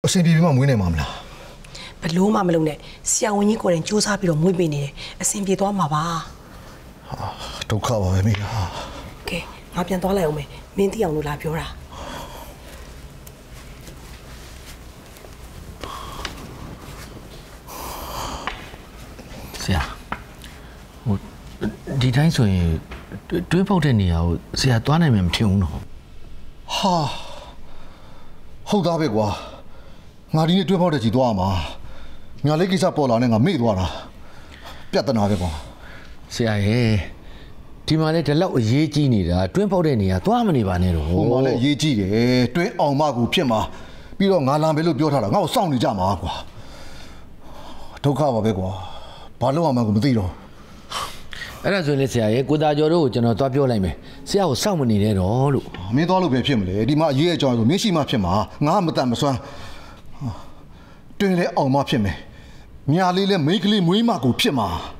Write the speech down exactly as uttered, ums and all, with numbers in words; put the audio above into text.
အဆင်ပြေပြီးမှမွေးနိုင်မှာမလားဘလို့မှမလုပ်နဲ့ဆရာဝန်ကြီးကိုယ်တိုင်စူးစမ်းပြီးတော့မွေးပေးနေတယ်အဆင်ပြေသွားမှာပါဒုက္ခပါပဲမိဟာကဲငါပြန်သွားလိုက်အောင်မယ်မင်းသိအောင်လို့လာပြောတာဆရာဟိုဒီတိုင်းဆိုရင်တွေးပေါက်တဲ့နေရာကိုဆရာသွားနိုင်မှာမထင်ဘူးနော်ဟာဟုတ်သားပဲကွာငါဒီနေ့တွေးပေါက်တဲ့ကြီးသွားမှာညာလေးကိစ္စပေါ်လာနေငါမေ့သွားတာပြဿနာပဲကွာဆရာရဲ့ဒီမှာလေဒီလောက်အရေးကြီးနေတာတွင်းပေါက်တဲ့နေရာသွားမနေပါနဲ့တော့ဟိုမှာလည်းအရေးကြီးတယ်တွင်းအောင်မကူဖြစ်မှာပြီးတော့ငါလာမယ်လို့ပြောထားတာငါ့ကိုစောင့်နေကြမှာကွာဒုက္ခပါပဲကွာဘာလို့အောင်မကူမသိတော့အဲ့ဒါဆိုရင်လေဆရာရဲ့ကိုသားကျော်တို့ကိုကျွန်တော်သွားပြောလိုက်မယ်ဆရာကိုစောင့်မနေနဲ့တော့လို့မင်းသွားလို့ပဲဖြစ်မလဲဒီမှာအရေးအကြောင်းဆိုမင်းရှိမှဖြစ်မှာငါမတတ်မစွမ်းတွင်းလဲအောင်မဖြစ်မယ်မြားလေးလဲမိန်းကလေးမွေးမကူဖြစ်မှာ